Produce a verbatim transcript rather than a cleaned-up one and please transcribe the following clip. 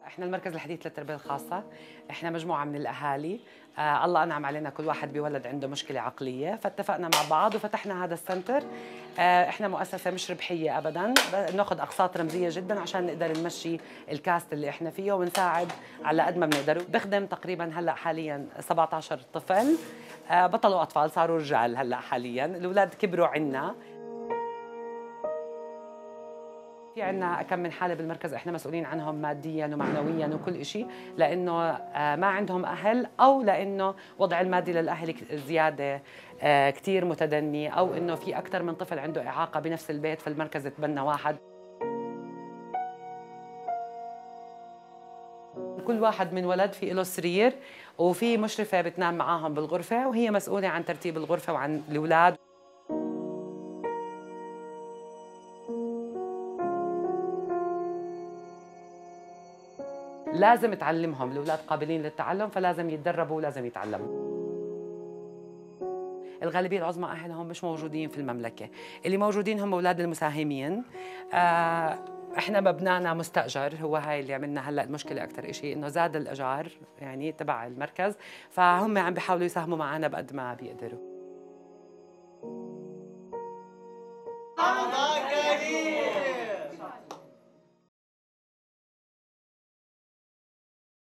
احنا المركز الحديث للتربيه الخاصه. احنا مجموعه من الاهالي، آه الله انعم علينا، كل واحد بولد عنده مشكله عقليه، فاتفقنا مع بعض وفتحنا هذا السنتر. آه احنا مؤسسه مش ربحيه ابدا، بناخذ اقساط رمزيه جدا عشان نقدر نمشي الكاست اللي احنا فيه ونساعد على قد ما بنقدر. بخدم تقريبا هلا حاليا سبعة عشر طفل، آه بطلوا اطفال صاروا رجال هلا حاليا، الاولاد كبروا عنا. في عنا كم من حالة بالمركز احنا مسؤولين عنهم ماديا ومعنويا وكل شيء، لانه ما عندهم اهل، او لانه وضع المادي للاهل زياده كثير متدني، او انه في اكثر من طفل عنده اعاقه بنفس البيت، فالمركز تبنى واحد. كل واحد من ولد في له سرير، وفي مشرفه بتنام معاهم بالغرفه، وهي مسؤوله عن ترتيب الغرفه وعن الاولاد. لازم تعلمهم، الاولاد قابلين للتعلم، فلازم يتدربوا ولازم يتعلموا. الغالبيه العظمى اهلهم مش موجودين في المملكه، اللي موجودين هم اولاد المساهمين. آه احنا مبنانا مستاجر، هو هاي اللي عملنا هلا المشكله اكثر شيء انه زاد الايجار يعني تبع المركز، فهم عم بيحاولوا يساهموا معنا بقد ما بيقدروا.